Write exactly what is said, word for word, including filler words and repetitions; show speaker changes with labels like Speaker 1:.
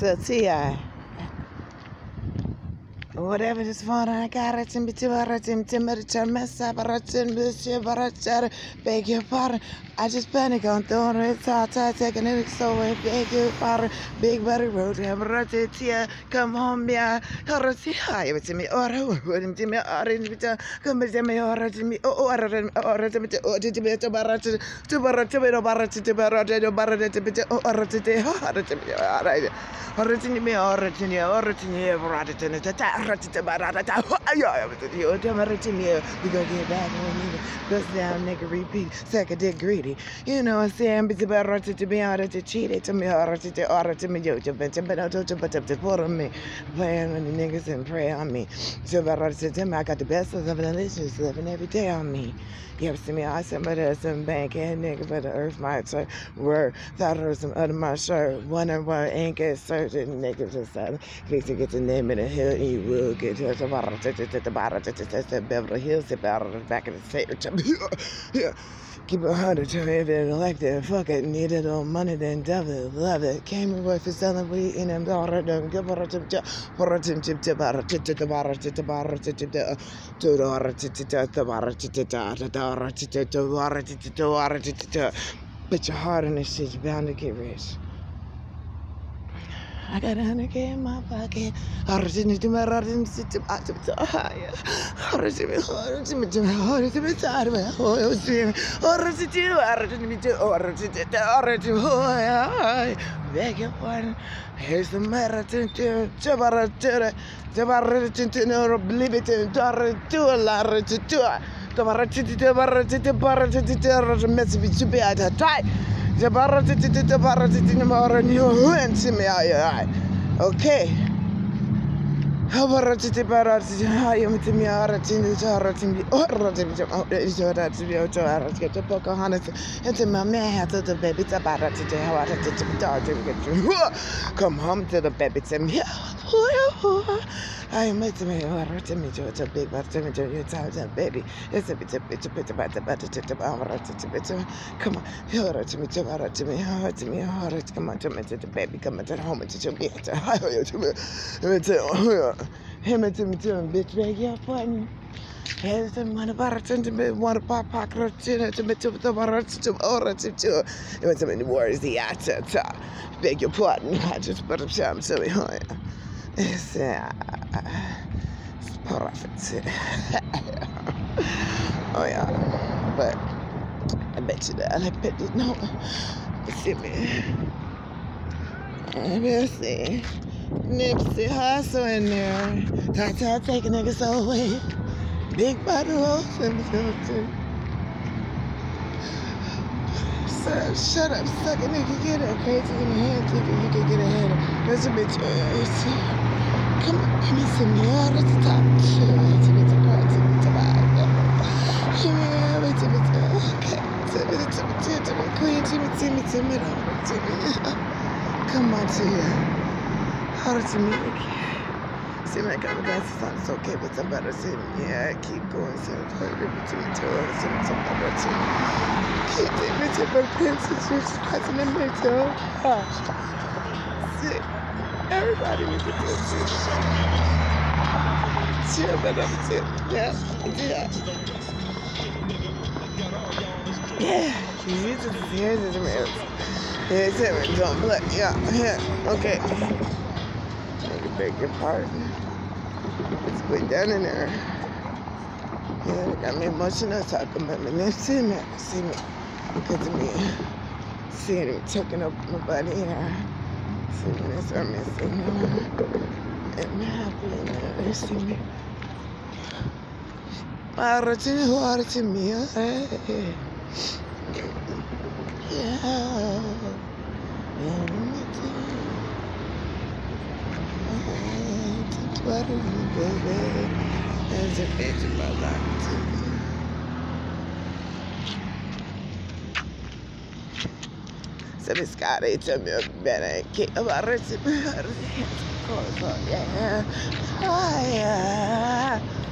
Speaker 1: So T I Whatever this phone I got it in between in temperature mess up in this beg your pardon. I just panic on throwing it out taking it so I beg your pardon. Big buddy road have a here. Come home yeah. Horror see hi with me or wouldn't me or come with me or me or or to me or to me to barat to barat to barat to barat to barat to bit or to the horror to me all right. Origin me origin origin origin to ratchet barata you to me we gonna get back on me bust down nigga repeat second dick greedy you know what I'm saying busy about ratchet to be out to cheat it to me or to order to me yo to bet but I don't but to put on me playing with the niggas and pray on me so about to I got the best of the delicious living every day on me. You ever see me? I said, but there's some bank and nigga, but the earth might say, word, thought there was some under my shirt. Wonder why ain't get certain niggas just said, please to get the name of the hill, and you will get to the bottom, to the bottom, to the Beverly Hills, about the back of the state. Yeah. Keep a hundred to me if they elect it. Fuck it, need it on money, then devil love it. Came away for selling weed in them daughter, don't give her a tip tip, for a tip tip tip, a tip tip bar, tip bar, tip tip to the bar, tip tip the bar, tip tip the bar, tip tip the bar, tip tip the bar, tip tip. Put your heart in this shit, you're bound to get rich. I got a hundred K in my pocket. Origin to my origin to my higher. Origin to my origin to my side of my origin. Origin to origin to origin to origin. Oh, beg your pardon. Here's the marathon to Jabarata. Jabarata to no oblivion to a large to do it. The Barati to Barati to Barati to message to be at a time. The Barati to the Barati to the Moran, you went to me. Okay. How about the Barati? I am to me, Aratin, the Aratin, or Ratin, get the Pocahontas, and to my man to the baby, the Barati, the Hawata to the dog to get you. Come home to the baby, to me. I met me or to me to a big but to me to your time, baby. It's a bit a bit a bit about the butter to the power to bit. Come on, you're to me to her to me, hard to me, hard come on to me to the baby, come at home to be at a higher to me. Him to me to bitch, beg your pardon. Here's the one about to me, one pop pocket to me to the bar to order to do. It was many words the actor. Beg your pardon, I just put up some silly high. It's uh, it's perfect. Oh yeah, but I bet you that I bet you no. See me. Let's see. Nipsey Hussle in there. Tata take a nigga so away. Big body rolls in the filter. So shut up, suck a nigga, get it crazy in the hand, think you can get ahead. That's a bitch. Uh, Come on, give me some more at the top. Chill, wait till it's a part, till it's a vibe. Give me a wait till it's a okay. Tell me, tell me, tell me, queen, tell me, tell me, tell me, tell me. Come on to you. How to me again. See my kind of guys, it's okay, but somebody said, yeah, I keep going, so it's hard to be too much, so it's something about you. Keep it, it's a big pencil, just passing the middle. See. Everybody needs to do it. Chill, but I'm chill. Yeah, yeah. Yeah, he's just here's his mirrors. Here's him, don't play. Yeah, yeah, okay. I beg your pardon. It's way down in there. Yeah, it got me emotional talking about me. Now, see me, see me. Because of me seeing him choking up my body here. See me, that's what I'm missing. I'm happy now. You see me. Water to me, water to me. Yeah. Yeah. Water to me, baby. There's a bitch in my life too. So this guy, they tell me better keep about it. Yeah. Oh, yeah.